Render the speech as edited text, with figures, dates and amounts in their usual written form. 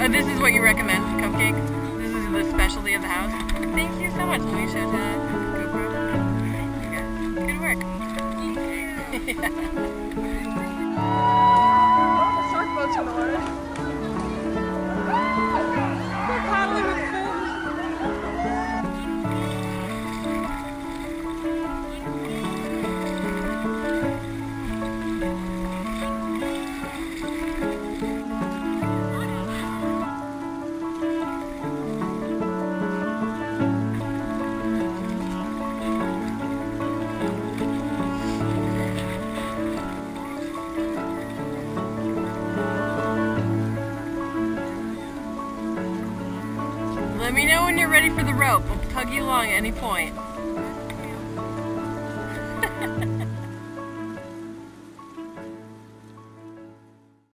This is what you recommend, cupcake? This is the specialty of the house? Thank you so much. Let me show the GoPro. Okay. Good work. Yeah. The shark boats in the water. They're paddling with fins. Let me know when you're ready for the rope. We'll tug you along at any point.